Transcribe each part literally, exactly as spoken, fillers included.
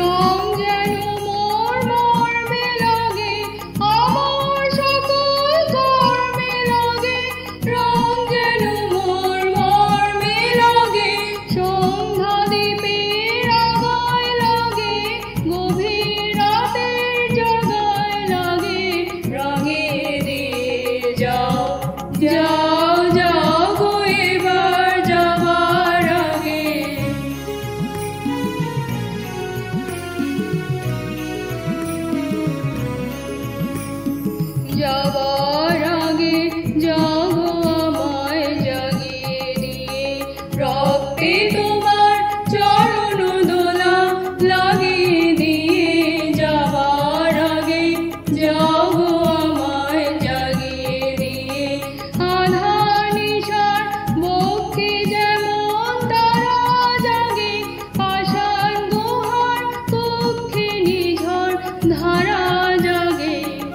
যাবার আগে জাগো আমায় জাগিয়ে দিয়ে, রক্তে তোমার চরণ দোলা লাগিয়ে দিয়ে। যাবার আগে জাগো আমায় জাগিয়ে দিয়ে, আধার নিশার বক্ষে যেমন তারা জাগে, আশার গুহার কক্ষে নিঝড় ধারা জাগে।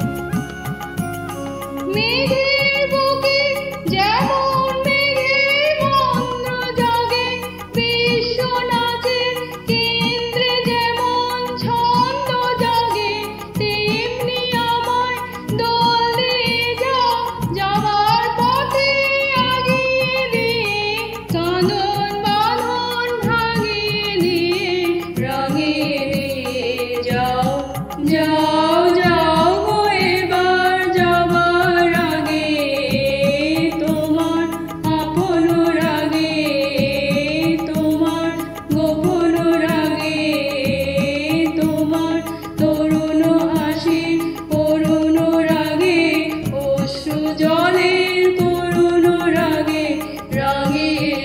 মেঘের বুকে যেমন মেঘের মন্ত্র জাগে, বিশ্বনাথের কেন্দ্রে যেমন ছন্দ জাগে, তেমনি আমায় দোল দিয়ে যাও যাওয়ার পথে আগিয়ে দিয়ে। কাঁদন বাঁধন ভাঙিয়ে দিয়ে, রাঙিয়ে দিয়ে যাও যাও যাও গো এবার যাবার আগে, তোমার আপন রাগে তোমার গোপন রাগে, তোমার তরুণ হাসি করুণ রাগে, অশ্রু জলের করুণ রাগে রাঙিয়ে